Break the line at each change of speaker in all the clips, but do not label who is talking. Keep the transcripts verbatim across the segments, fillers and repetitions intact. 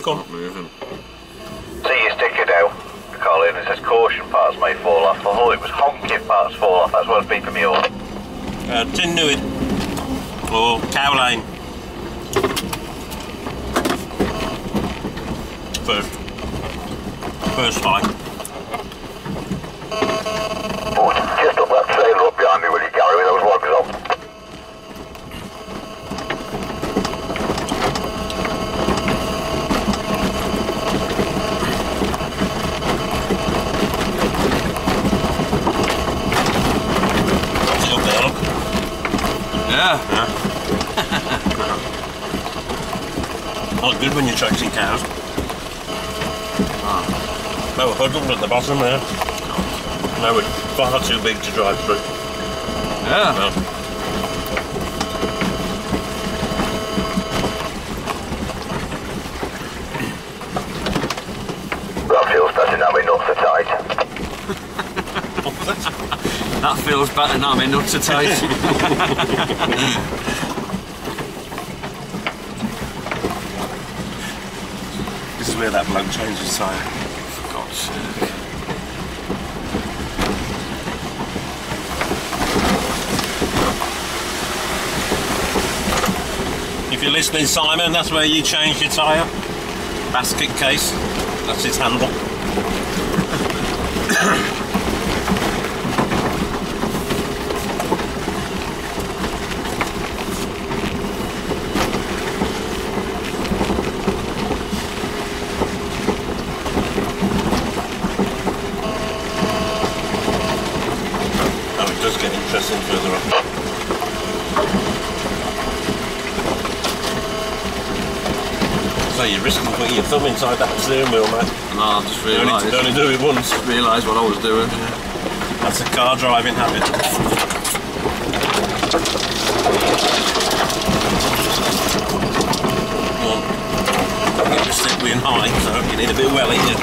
come.
Not moving.
See your sticker down, Colin. It says caution parts may fall off. I thought it was honking parts fall off. That's what's beeping me off.
Uh, Tin Newid or Cow Lane. First. First line.
Oh, just up that trailer up behind me when you carry with those logs on.
Is it up there, look?
Yeah.
Yeah. Not good when you're chasing cows.
Ah.
They were huddled at the bottom there. They were far too big to drive through.
Yeah.
No.
That feels better now my nuts are tight.
That feels better now, my nuts are tight.
This is where that bloke changed his tyre.
For God's sake.
If you're listening, Simon, that's where you changed your tyre. Basket case. That's its handle. Oh, it does get interesting further up. So you're risking putting your thumb inside that steering wheel, mate.
No, I've just
You only,
realised.
you only do it once.
Realised what I was doing.
That's a car driving habit. Well, get your stick being high, so you need a bit of welly. Yeah.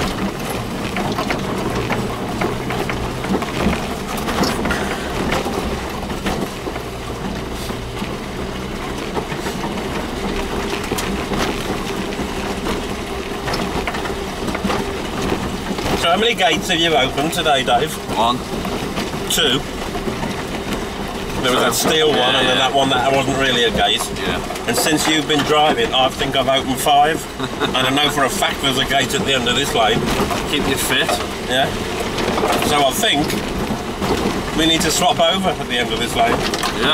So how many gates have you opened today, Dave?
One.
Two. There was that steel one,
Yeah,
and then
yeah.
that one that wasn't really a gate.
Yeah.
And since you've been driving, I think I've opened five. And I know for a fact there's a gate at the end of this lane.
Keep you fit.
Yeah. So I think we need to swap over at the end of this lane.
Yeah.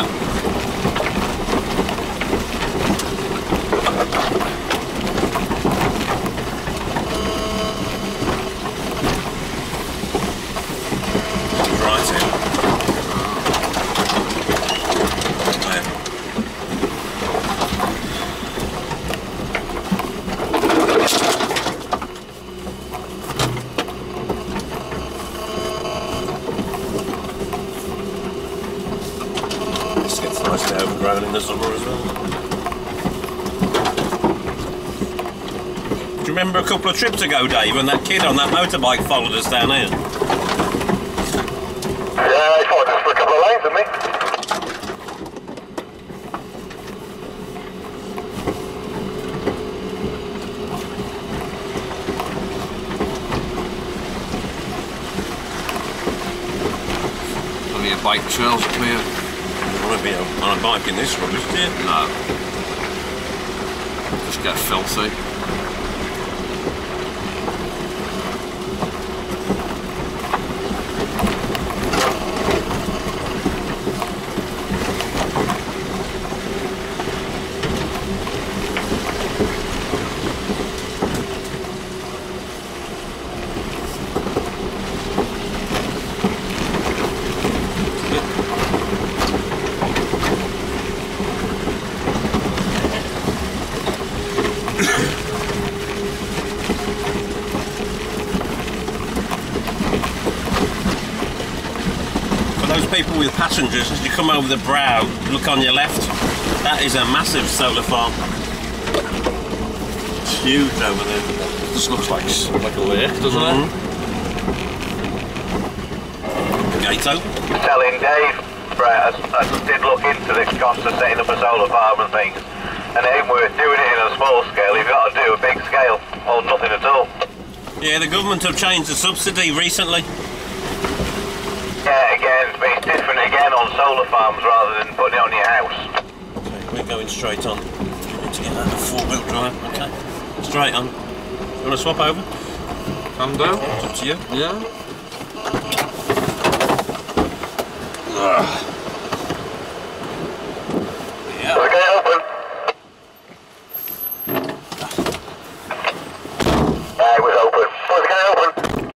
Right in. There. This gets nicely overgrown in the summer as well. Do you remember a couple of trips ago, Dave, when that kid on that motorbike followed us down here?
Yeah, he followed us for a couple of lanes, didn't he?
Plenty of bike trails up here.
You want to be on a bike in this rubbish, do you?
No. Just get filthy.
People with passengers, as you come over the brow, look on your left, that is a massive solar farm. It's huge over there.
It just looks like like a lake, doesn't
Mhm.
it?
Gates open.
Telling Dave, Brett, I, I did look into this cost of setting up a solar farm and things, and it ain't worth doing it in a small scale. You've got to do a big scale.
Yeah, the government have changed the subsidy recently.
Yeah, again, but it's different again on solar farms rather than putting it on your house.
Okay, we're going straight on. You need to get that four-wheel drive. Okay, straight on. You want to swap over?
Come down.
It's up to you.
Yeah.
Ugh.